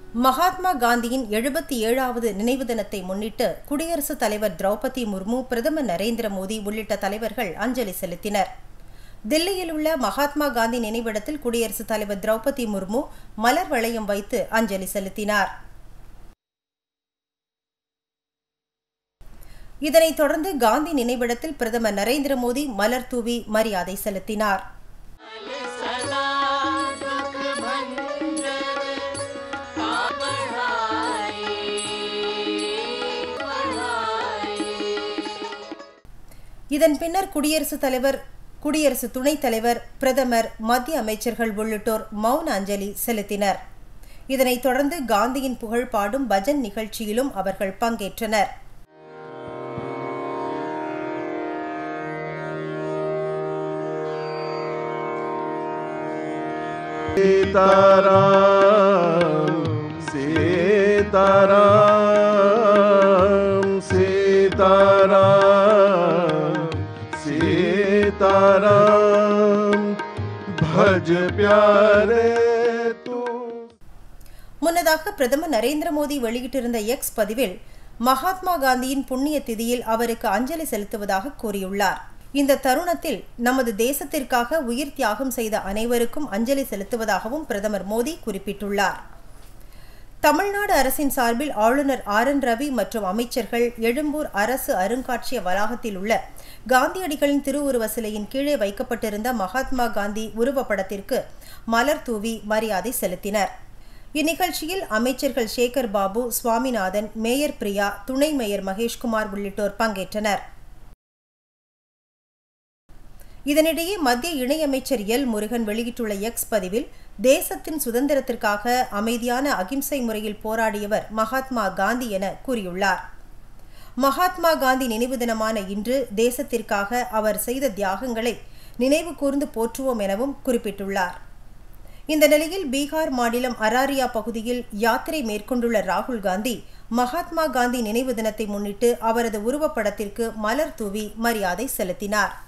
மகாத்மா காந்தியின் 77வது நினைவு தினத்தை முன்னிட்டு குடியரசுத் தலைவர் திரௌபதி முர்மு, பிரதமர் நரேந்திர மோடி உள்ளிட்ட தலைவர்கள் அஞ்சலி செலுத்தினர். தில்லியில் உள்ள மகாத்மா காந்தி நினைவிடத்தில் குடியரசுத் தலைவர் திரௌபதி முர்மு மலர் வளையம் வைத்து அஞ்சலி செலுத்தினார். இதனைத் தொடர்ந்து காந்தி நினைவிடத்தில் பிரதமர் நரேந்திர மோடி மலர் தூவி மரியாதை செலுத்தினார். இதன் பின்னர் குடியரசுத் தலைவர், குடியரசு துணைத் தலைவர், பிரதமர், மத்திய அமைச்சர்கள் உள்ளிட்டோர் மௌன அஞ்சலி செலுத்தினர். இதனைத் தொடர்ந்து காந்தியின் புகழ் பாடும் பஜன் நிகழ்ச்சியிலும் அவர்கள் பங்கேற்றனர். முன்னதாக பிரதமர் நரேந்திர மோடி வெளியிட்டிருந்த எக்ஸ் பதிவில் மகாத்மா காந்தியின் புண்ணிய திதியில் அவருக்கு அஞ்சலி செலுத்துவதாக கூறியுள்ளார். இந்த தருணத்தில் நமது தேசத்திற்காக உயிர் தியாகம் செய்த அனைவருக்கும் அஞ்சலி செலுத்துவதாகவும் பிரதமர் மோடி குறிப்பிட்டுள்ளார். தமிழ்நாடு அரசின் சார்பில் ஆளுநர் RN ரவி மற்றும் அமைச்சர்கள் எழும்பூர் அரசு அருங்காட்சியக வளாகத்தில் உள்ள காந்தியடிகளின் திருவுருவ சிலையின் கீழே வைக்கப்பட்டிருந்த மகாத்மா காந்தி உருவப்படத்திற்கு மலர் தூவி மரியாதை செலுத்தினர். இந்நிகழ்ச்சியில் அமைச்சர்கள் சேகர் பாபு, சுவாமிநாதன், மேயர் பிரியா, துணை மேயர் மகேஷ்குமார் உள்ளிட்டோர் பங்கேற்றனர். இதனிடையே மத்திய இணையமைச்சர் எல் முருகன் வெளியிட்டுள்ள எக்ஸ் பதிவில் தேசத்தின் சுதந்திரத்திற்காக அமைதியான அகிம்சை முறையில் போராடியவர் மகாத்மா காந்தி என கூறியுள்ளார். மகாத்மா காந்தி நினைவு தினமான இன்று தேசத்திற்காக அவர் செய்த தியாகங்களை நினைவு கூர்ந்து போற்றுவோம் எனவும் குறிப்பிட்டுள்ளார். இந்த நிலையில் பீகார் மாநிலம் அராரியா பகுதியில் யாத்திரை மேற்கொண்டுள்ள ராகுல் காந்தி மகாத்மா காந்தி நினைவு தினத்தை முன்னிட்டு அவரது உருவப்படத்திற்கு மலர் தூவி மரியாதை செலுத்தினார்.